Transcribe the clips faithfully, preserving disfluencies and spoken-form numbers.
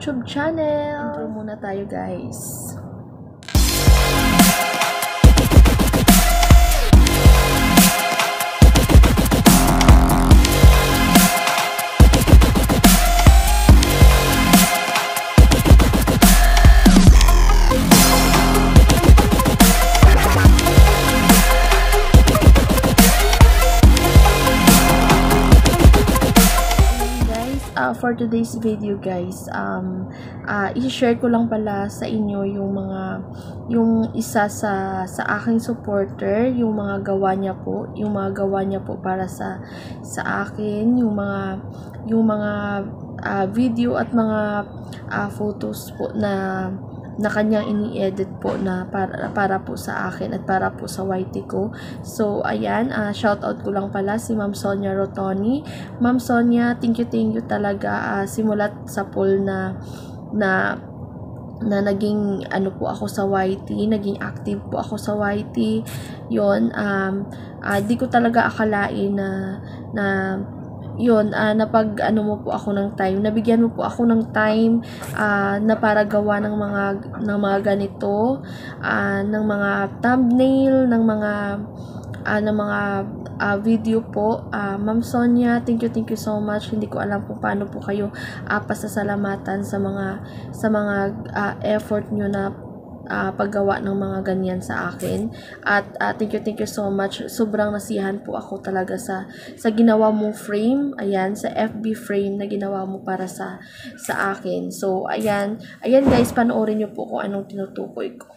YouTube channel. Intro muna tayo, guys. Uh, for today's video, guys, um, uh, i-share ko lang pala sa inyo yung mga, yung isa sa, sa aking supporter, yung mga gawa niya po, yung mga gawa niya po para sa, sa akin, yung mga, yung mga uh, video at mga uh, photos po na, na kanyang ini-edit po na para, para po sa akin at para po sa Y T ko. So, ayan, uh, shoutout ko lang pala si Maam Sonia Rotoni. Maam Sonia, thank you, thank you talaga. Uh, simulat sa poll na, na, na naging, ano po ako sa Y T, naging active po ako sa Y T. Yun, um, uh, di ko talaga akalain na, na, yun, uh, napag ano mo po ako ng time, nabigyan mo po ako ng time uh, na para gawa ng mga ng mga ganito, uh, ng mga thumbnail, ng mga uh, ng mga uh, video po. uh, Ma'am Sonia, thank you, thank you so much. Hindi ko alam kung paano po kayo uh, pasasalamatan sa mga sa mga uh, effort nyo na Uh, paggawa ng mga ganyan sa akin. At uh, thank you, thank you so much. Sobrang nasiyahan po ako talaga sa sa ginawa mong frame. Ayan, sa F B frame na ginawa mo para sa sa akin. So, ayan. Ayan, guys, panoorin nyo po kung anong tinutukoy ko.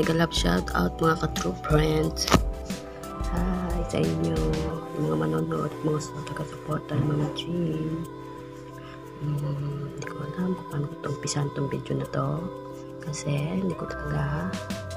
mega love shout out mga ka-true friends. Hi sa inyo, yung mga manonood at mga taga-supporta ng Mama Jean. Hmm, hindi ko alam kung paano ko ito umpisahan itong video na to. Kasi hindi ko talaga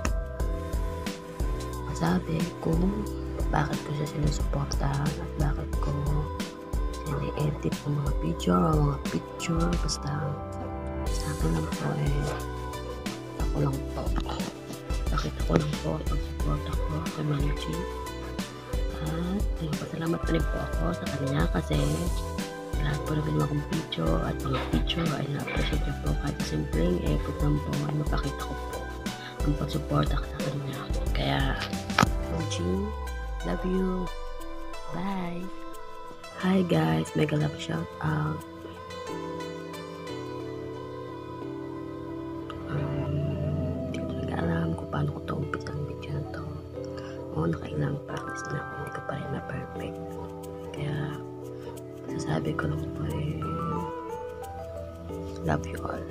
masabi kung bakit ko siya sinusuportahan at bakit ko sini-edit ng mga video o mga picture. Basta sa akin lang po eh, ako lang po. Bakit ako lang po at pag-support ako kay Mama Jean. At nagpasalamat pa rin po ako sa kanya kasi lahat po na ginawa kong video at mga picture ay na-appreciate niyo po kahit simpleng effort lang po ay mapakita ko po ang pag-support ako sa kanya. Kaya Mama Jean, love you. Bye. Hi guys, mega love shout out. Um, hindi ko talaga alam kung paano ko ito umpisa ang video na ito. Oo, nakailang practice na ako, hindi ko pa rin na-perfect. Kaya, sasabi ko lang po eh, love you all.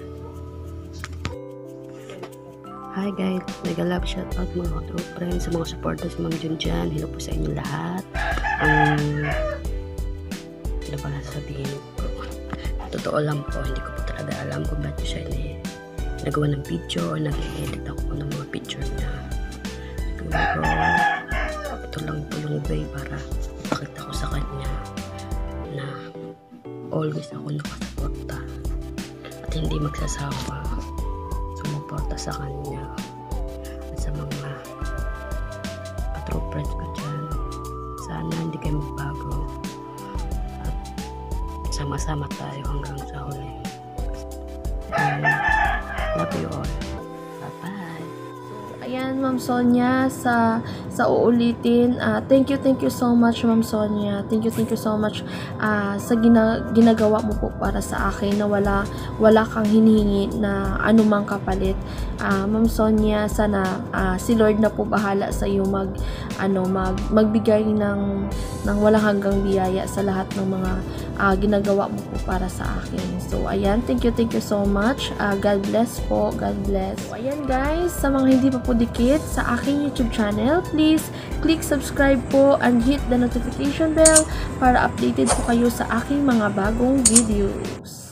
Hi guys, mega love shout out mga true friends, sa mga supporters, sa mga dyan dyan. Hello po sa inyo lahat. Um, ano ba nasasabihin ko? Totoo lang po, hindi ko po talaga alam kung ba't siya eh, nagawa ng video o nag-edit ako ng mga picture niya. Siguro, ito lang po yung way para ipakita ko sa kanya na always ako nakasuporta at hindi magsasawa sumuporta sa kanya at sa mga patrol friends ko dyan. Sana hindi kayo magbago at sama-sama tayo hanggang sa huli. And love you all. Bye-bye. Ayan, Ma'am Sonia, sa sa uulitin, uh, thank you, thank you so much, Ma'am Sonia. Thank you, thank you so much uh, sa gina, ginagawa mo po para sa akin na wala, wala kang hinihingi na anumang kapalit. Uh, Ma'am Sonia, sana uh, si Lord na po bahala sa iyo mag, ano, mag, magbigay ng, ng walang hanggang biyaya sa lahat ng mga uh, ginagawa mo po para sa akin. So, ayan, thank you, thank you so much. Uh, God bless po, God bless. So, ayan guys, sa mga hindi pa po dikit sa aking YouTube channel, please click subscribe po and hit the notification bell para updated po kayo sa aking mga bagong videos.